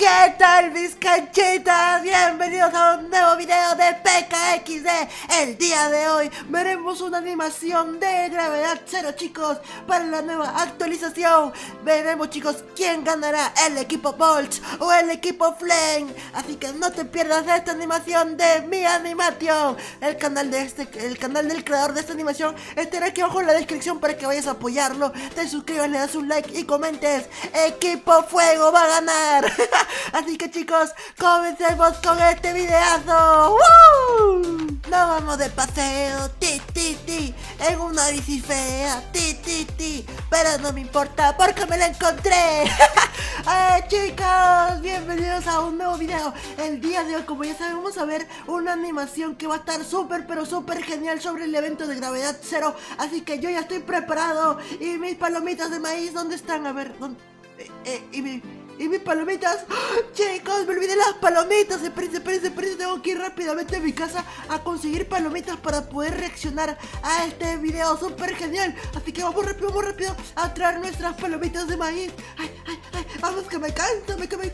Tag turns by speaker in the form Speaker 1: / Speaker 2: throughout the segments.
Speaker 1: ¿Qué tal, mis canchitas? Bienvenidos a un nuevo video de PKXD. El día de hoy veremos una animación de Gravedad Zero, chicos, para la nueva actualización. Veremos, chicos, quién ganará, el equipo Bolts o el equipo Flame. Así que no te pierdas esta animación de Mi Animation. El canal del creador de esta animación estará aquí abajo en la descripción para que vayas a apoyarlo. Te suscribas, le das un like y comentes: Equipo Fuego va a ganar. Así que, chicos, comencemos con este videazo. ¡Woo! Nos vamos de paseo, en una bici fea, pero no me importa porque me la encontré. Chicos, bienvenidos a un nuevo video. El día de hoy, como ya saben, vamos a ver una animación que va a estar súper, pero súper genial sobre el evento de Gravedad Zero. Así que yo ya estoy preparado. Y mis palomitas de maíz, ¿dónde están? A ver, ¿dónde? ¿Y mis palomitas? ¡Oh! Chicos, me olvidé las palomitas. Espérense, tengo que ir rápidamente a mi casa a conseguir palomitas para poder reaccionar a este video súper genial. Así que vamos rápido a traer nuestras palomitas de maíz. Ay, vamos, que me canso.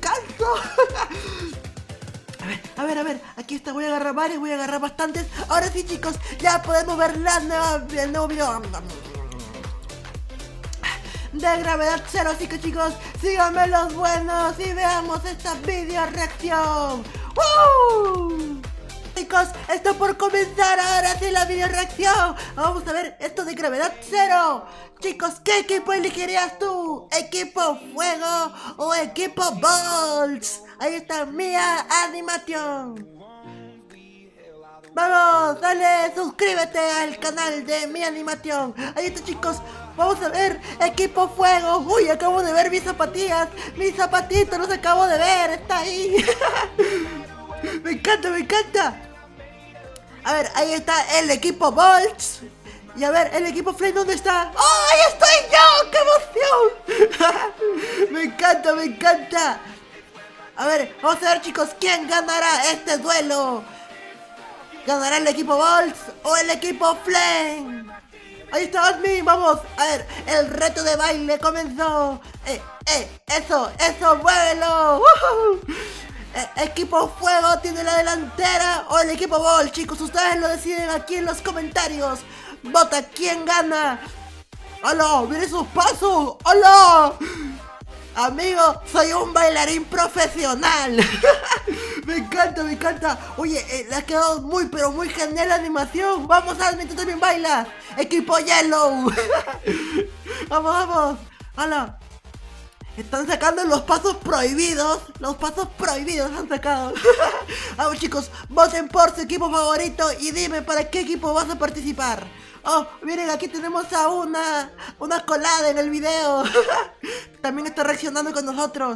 Speaker 1: A ver, aquí está, voy a agarrar varias, voy a agarrar bastantes. Ahora sí, chicos, ya podemos ver el nuevo video de Gravedad Zero. Así que, chicos, síganme los buenos y veamos esta video reacción. ¡Woo! Chicos, está por comenzar ahora sí la video reacción. Vamos a ver esto de Gravedad Zero. Chicos, ¿qué equipo elegirías tú? ¿Equipo Fuego o equipo Bolts? Ahí está Mi Animation. Vamos, dale, suscríbete al canal de Mi Animation. Ahí está, chicos. Vamos a ver, equipo Fuego. Uy, acabo de ver mis zapatillas. Mis zapatitos los acabo de ver. Está ahí. Me encanta. A ver, ahí está el equipo Bolts. Y a ver, el equipo Flame, ¿dónde está? ¡Oh, ahí estoy yo! ¡Qué emoción! Me encanta. A ver, vamos a ver, chicos, ¿quién ganará este duelo? ¿Ganará el equipo Bolts o el equipo Flame? Ahí está Admin, vamos. A ver, el reto de baile comenzó. Eso, muévelo. ¿Equipo Fuego tiene la delantera o el equipo Bolts? Chicos, ustedes lo deciden aquí en los comentarios. Vota quién gana. ¡Hola! ¡Miren esos pasos! ¡Hola! Amigo, soy un bailarín profesional. Me encanta. Oye, le ha quedado muy, pero muy genial la animación. Vamos, Admin, tú también bailas. Equipo Yellow. Vamos. Hola. Están sacando los pasos prohibidos. Los pasos prohibidos han sacado. Vamos, chicos, voten por su equipo favorito y dime para qué equipo vas a participar. Oh, miren, aquí tenemos a una colada en el video. También está reaccionando con nosotros.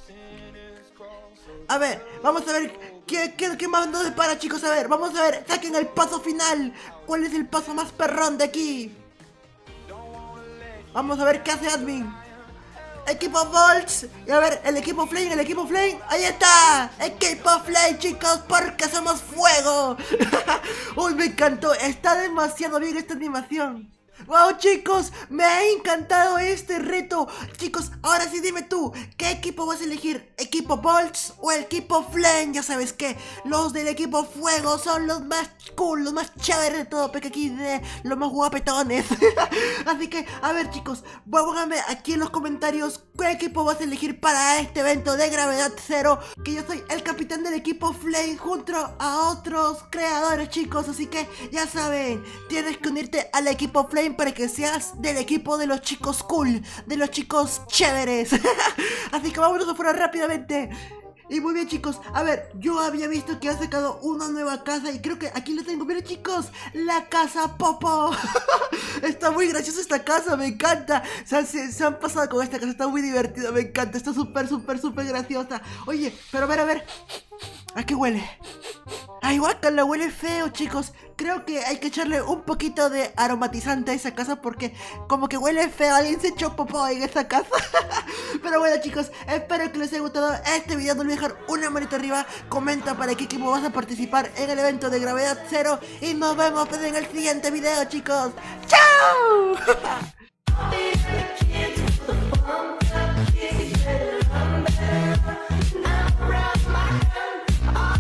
Speaker 1: A ver, vamos a ver qué más nos depara, chicos. A ver, vamos a ver, saquen el paso final. ¿Cuál es el paso más perrón de aquí? Vamos a ver qué hace Admin. Equipo Bolts. Y a ver, el equipo Flame. Ahí está. Equipo Flame, chicos, porque somos fuego. Uy, me encantó. Está demasiado bien esta animación. Wow, chicos, me ha encantado este reto. Chicos, ahora sí dime tú, ¿qué equipo vas a elegir? ¿Equipo Bolts o el equipo Flame? Ya sabes que los del equipo Fuego son los más cool, los más chéveres de todo PKXD, los más guapetones. Así que, a ver, chicos, pónganme aquí en los comentarios qué equipo vas a elegir para este evento de Gravedad Zero. Que yo soy el capitán del equipo Flame junto a otros creadores, chicos. Así que, ya saben, tienes que unirte al equipo Flame para que seas del equipo de los chicos cool, de los chicos chéveres. Así que vámonos afuera rápidamente. Y muy bien, chicos, a ver, yo había visto que ha sacado una nueva casa y creo que aquí la tengo. Miren, chicos, la casa Popo. Está muy graciosa esta casa, me encanta. Se han pasado con esta casa, está muy divertida, me encanta. Está súper graciosa. Oye, pero a ver, ¿a qué huele? Ay, guácala, huele feo, chicos. Creo que hay que echarle un poquito de aromatizante a esa casa porque como que huele feo. Alguien se echó popó en esta casa. Pero bueno, chicos, espero que les haya gustado este video. No olviden dejar una manita arriba. Comenta para qué equipo vas a participar en el evento de Gravedad Zero. Y nos vemos en el siguiente video, chicos. ¡Chao!